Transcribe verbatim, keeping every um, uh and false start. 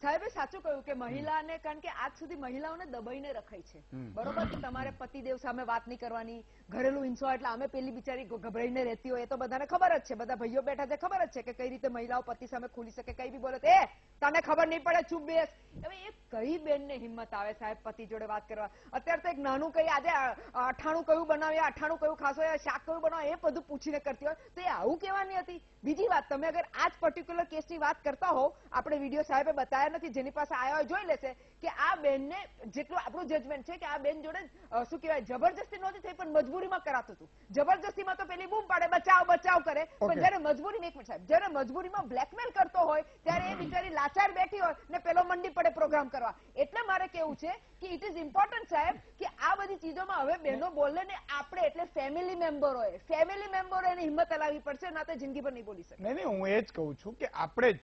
સાહેબે સાચું કહ્યું કે મહિલાને, કારણ કે આજ સુધી મહિલાઓને દબાઈને રખાઈ છે, બરોબર, કે તમારે પતિદેવ સામે વાત નહીં કરવાની, ઘરેલું હિંસો એટલે અમે પેલી બિચારી ગભરાઈને રહેતી હોય, એ તો બધાને ખબર જ છે, બધા ભાઈઓ બેઠા છે, ખબર જ છે કે કઈ રીતે મહિલાઓ પતિ સામે ખુલી શકે, કઈ બી બોલે એ તને ખબર નહીં પડે, ચૂપ બેસ. હવે એ કઈ બેનને હિંમત આવે સાહેબ પતિ જોડે વાત કરવા? અત્યારે તો એક નાનું કઈ આજે અઠાણું કયું બનાવ્યા, અઠાણું કયું ખાશો, શાક કયું બનાવો, એ બધું પૂછીને કરતી હોય તો એ આવું કહેવાની હતી. બીજી વાત, તમે અગર આ જ પર્ટિક્યુલર કેસની વાત કરતા હોવ, આપણે વિડીયો સાહેબે બતાવ્યા નથી, જેની પાસે આવ્યા હોય જોઈ લેશે કે આ બેનને જેટલું આપણું જજમેન્ટ છે કે આ બેન જોડે શું કહેવાય જબરજસ્તી નહોતી થઈ, પણ મજબૂરીમાં કરાતું હતું. જબરજસ્તીમાં તો પેલી બૂમ પાડે બચાવ બચાવ કરે, પણ જયારે મજબૂરી, એક મિનિટ સાહેબ, જયારે મજબૂરીમાં બ્લેકમેલ કરતો હોય ત્યારે એ બિચારી લાચાર બેઠી હોય ને પેલો મંડી પડે પ્રોગ્રામ કરવા. એટલે મારે કેવું છે કે ઇટ ઇઝ ઇમ્પોર્ટન્ટ સાહેબ કે આ બધી ચીજોમાં હવે બહેનો બોલે ને આપણે એટલે ફેમિલી મેમ્બરોએ ફેમિલી મેમ્બરોએ એની હિંમત હલાવવી પડશે, ના તો જિંદગી પર નહીં બોલી શકે. નહીં નહીં હું એ જ કહું છું કે આપણે